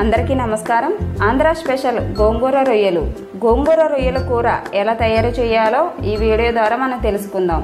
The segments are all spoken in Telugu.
అందరికీ నమస్కారం. ఆంధ్ర స్పెషల్ గోంగూర రొయ్యలు. గోంగూర రొయ్యల కూర ఎలా తయారు చేయాలో ఈ వీడియో ద్వారా మనం తెలుసుకుందాం.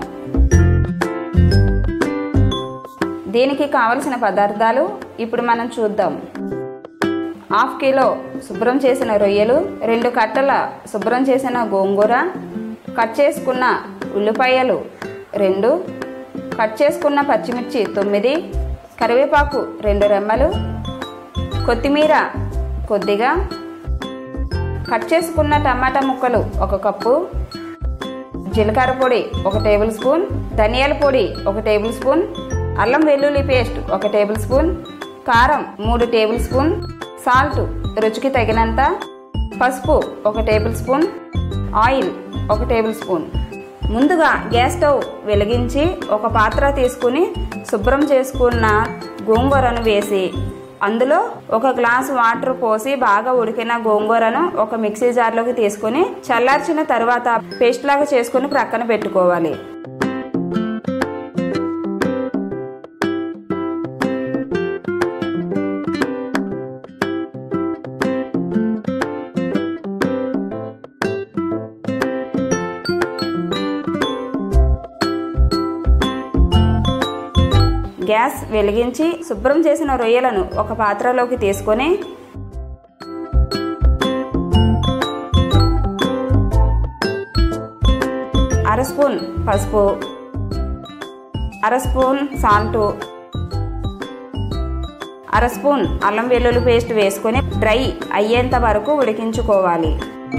దీనికి కావలసిన పదార్థాలు ఇప్పుడు మనం చూద్దాం. 1/2 కిలో శుభ్రం చేసిన రొయ్యలు, 2 కట్టల శుభ్రం చేసిన గోంగూర, కట్ చేసుకున్న ఉల్లిపాయలు 2, కట్ చేసుకున్న పచ్చిమిర్చి 9, కరివేపాకు 2 రెమ్మలు, కొత్తిమీర కొద్దిగా, కట్ చేసుకున్న టమాటా ముక్కలు 1 కప్పు, జీలకర్ర పొడి 1 టేబుల్ స్పూన్, ధనియాల పొడి 1 టేబుల్ స్పూన్, అల్లం వెల్లుల్లి పేస్ట్ 1 టేబుల్ స్పూన్, కారం 3 టేబుల్ స్పూన్, సాల్ట్ రుచికి తగినంత, పసుపు 1 tablespoon, oil 1 tablespoon. ముందుగా గ్యాస్ స్టవ్ వెలిగించి ఒక పాత్ర తీసుకుని శుభ్రం చేసుకున్న గోంగూరను వేసి అందులో 1 గ్లాసు వాటర్ పోసి బాగా ఉడికిన గోంగూరను ఒక మిక్సీ జార్లోకి తీసుకుని చల్లార్చిన తర్వాత పేస్ట్ లాగా చేసుకుని ప్రక్కన పెట్టుకోవాలి. గ్యాస్ వెలిగించి శుభ్రం చేసిన రొయ్యలను ఒక పాత్రలోకి తీసుకొని అర స్పూన్ పసుపు, అర స్పూన్ సాల్ట్, అర స్పూన్ అల్లం వెల్లుల్లి పేస్ట్ వేసుకొని డ్రై అయ్యేంత వరకు ఉడికించుకోవాలి.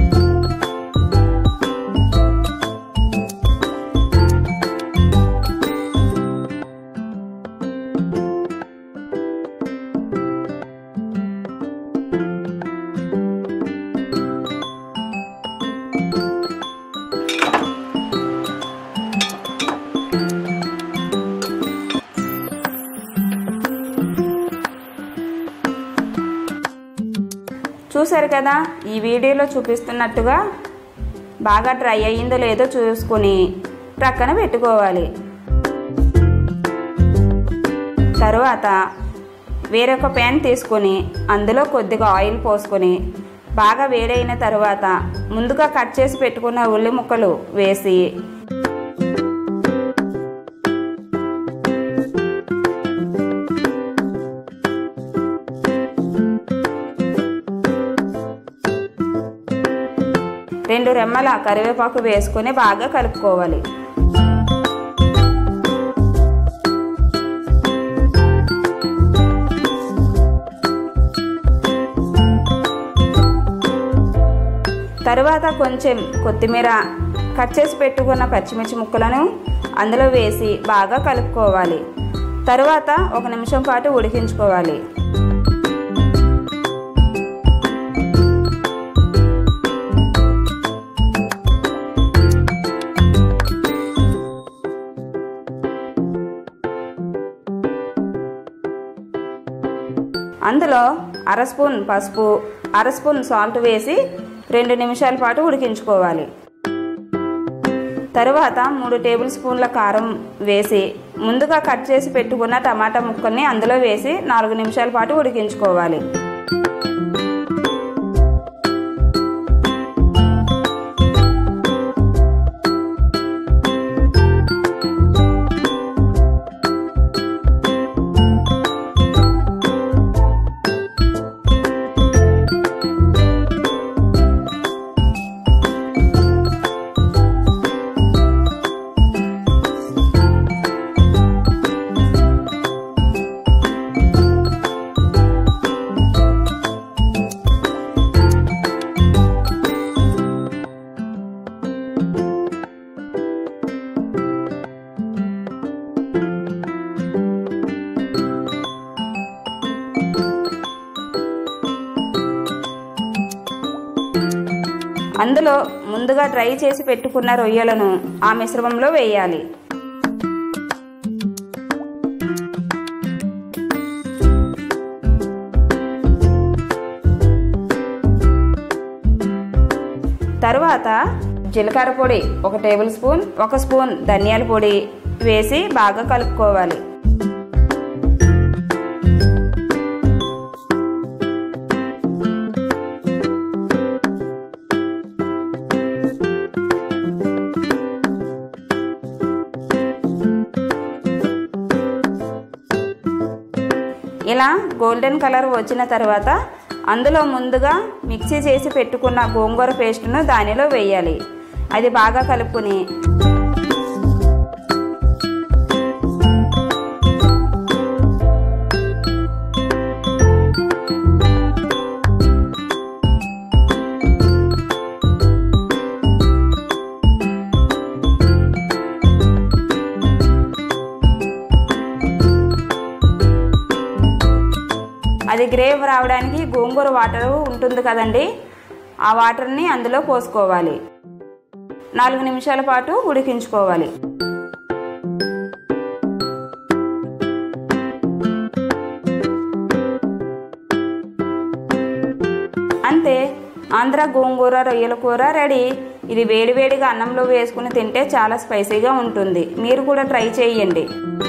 చూసారు కదా, ఈ వీడియోలో చూపిస్తున్నట్టుగా బాగా డ్రై అయ్యిందో లేదో చూసుకొని ప్రక్కన పెట్టుకోవాలి. తరువాత వేరొక ప్యాన్ తీసుకొని అందులో కొద్దిగా ఆయిల్ పోసుకొని బాగా వేడైన తర్వాత ముందుగా కట్ చేసి పెట్టుకున్న ఉల్లి ముక్కలు వేసి రెండు రెమ్మల కరివేపాకు వేసుకొని బాగా కలుపుకోవాలి. తరువాత కొంచెం కొత్తిమీర, కట్ చేసి పెట్టుకున్న పచ్చిమిర్చి ముక్కలను అందులో వేసి బాగా కలుపుకోవాలి. తరువాత 1 నిమిషం పాటు ఉడికించుకోవాలి. అందులో అర స్పూన్ పసుపు, అర స్పూన్ సాల్ట్ వేసి 2 నిమిషాల పాటు ఉడికించుకోవాలి. తరువాత 3 టేబుల్ స్పూన్ల కారం వేసి ముందుగా కట్ చేసి పెట్టుకున్న టమాటా ముక్కల్ని అందులో వేసి 4 నిమిషాల పాటు ఉడికించుకోవాలి. అందులో ముందుగా డ్రై చేసి పెట్టుకున్న రొయ్యలను ఆ మిశ్రమంలో వేయాలి. తరువాత జీలకర్ర పొడి 1 టేబుల్ స్పూన్, 1 స్పూన్ ధనియాల పొడి వేసి బాగా కలుపుకోవాలి. ఇలా గోల్డెన్ కలర్ వచ్చిన తర్వాత అందులో ముందుగా మిక్సీ చేసి పెట్టుకున్న గోంగూర పేస్ట్ను దానిలో వేయాలి. అది బాగా కలుపుకొని అది గ్రేవ్ రావడానికి గోంగూర వాటర్ ఉంటుంది కదండి, ఆ వాటర్ని అందులో పోసుకోవాలి. 4 నిమిషాల పాటు ఉడికించుకోవాలి. అంతే, ఆంధ్ర గోంగూర రొయ్యల కూర రెడీ. ఇది వేడివేడిగా అన్నంలో వేసుకుని తింటే చాలా స్పైసీగా ఉంటుంది. మీరు కూడా ట్రై చేయండి.